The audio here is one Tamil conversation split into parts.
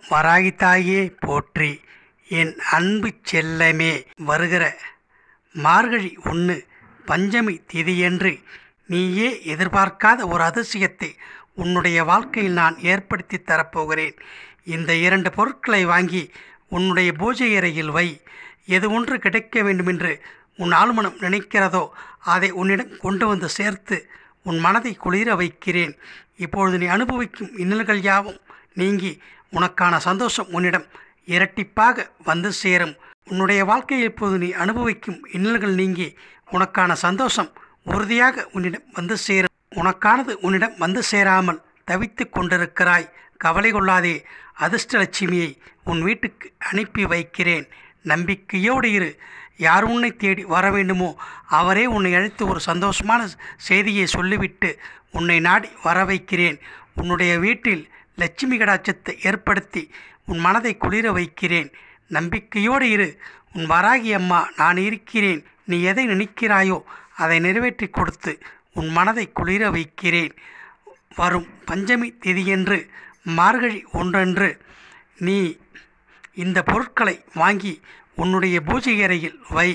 வராகி தாயே போற்றி. என் அன்பு செல்லமே, வருகிற மார்கழி 1 பஞ்சமி திதியன்று நீயே எதிர்பார்க்காத ஒரு அதிசயத்தை உன்னுடைய வாழ்க்கையில் நான் ஏற்படுத்தி தரப்போகிறேன். இந்த 2 பொருட்களை வாங்கி உன்னுடைய பூஜை அறையில் வை. எது ஒன்று கிடைக்க வேண்டுமென்று உன் ஆழ்மனம் நினைக்கிறதோ அதை உன்னிடம் கொண்டு வந்து சேர்த்து உன் மனதை குளிர வைக்கிறேன். இப்பொழுது நீ அனுபவிக்கும் இன்னல்கள் யாவும் நீங்கி உனக்கான சந்தோஷம் உன்னிடம் இரட்டிப்பாக வந்து சேரும். உன்னுடைய வாழ்க்கையில் இப்போது நீ அனுபவிக்கும் இன்னல்கள் நீங்கி உனக்கான சந்தோஷம் உறுதியாக உன்னிடம் வந்து சேரும். உனக்கானது உன்னிடம் வந்து சேராமல் தவித்து கொண்டிருக்கிறாய். கவலை கொள்ளாதே. அதிர்ஷ்டலட்சுமியை உன் வீட்டுக்கு அனுப்பி வைக்கிறேன். நம்பிக்கையோடு இரு. யார் உன்னை தேடி வர வேண்டுமோ அவரே உன்னை அழைத்து ஒரு சந்தோஷமான செய்தியை சொல்லிவிட்டு உன்னை நாடி வர வைக்கிறேன். உன்னுடைய வீட்டில் லட்சுமி கடாட்சத்தை ஏற்படுத்தி உன் மனதை குளிர வைக்கிறேன். நம்பிக்கையோடு இரு. உன் வராகி அம்மா நான் இருக்கிறேன். நீ எதை நினைக்கிறாயோ அதை நிறைவேற்றி கொடுத்து உன் மனதை குளிர வைக்கிறேன். வரும் பஞ்சமி திதியன்று மார்கழி 1 நீ இந்த பொருட்களை வாங்கி உன்னுடைய பூஜை அறையில் வை.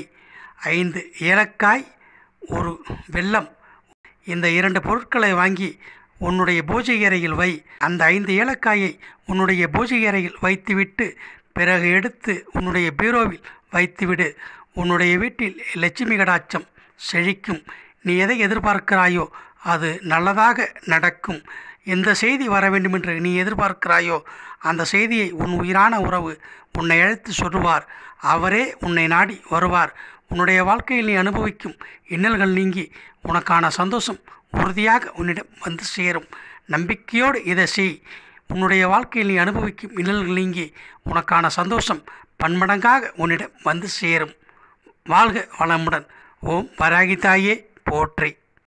5 ஏலக்காய், 1 வெல்லம். இந்த 2 பொருட்களை வாங்கி உன்னுடைய பூஜை அறையில் வை. அந்த 5 ஏலக்காயை உன்னுடைய பூஜை அறையில் வைத்துவிட்டு பிறகு எடுத்து உன்னுடைய பீரோவில் வைத்துவிடு. உன்னுடைய வீட்டில் லட்சுமி கடாட்சம் செழிக்கும். நீ எதை எதிர்பார்க்கிறாயோ அது நல்லதாக நடக்கும். எந்த செய்தி வர வேண்டுமென்று நீ எதிர்பார்க்கிறாயோ அந்த செய்தியை உன் உயிரான உறவு உன்னை அழைத்து சொல்லுவார். அவரே உன்னை நாடி வருவார். உன்னுடைய வாழ்க்கையில் நீ அனுபவிக்கும் இன்னல்கள் நீங்கி உனக்கான சந்தோஷம் உறுதியாக உன்னிடம் வந்து சேரும். நம்பிக்கையோடு இதை செய். உன்னுடைய வாழ்க்கையில் நீ அனுபவிக்கும் இன்னல்கள் நீங்கி உனக்கான சந்தோஷம் பன்மடங்காக உன்னிடம் வந்து சேரும். வாழ்க வளமுடன். ஓம் வராகி தாயே போற்றி.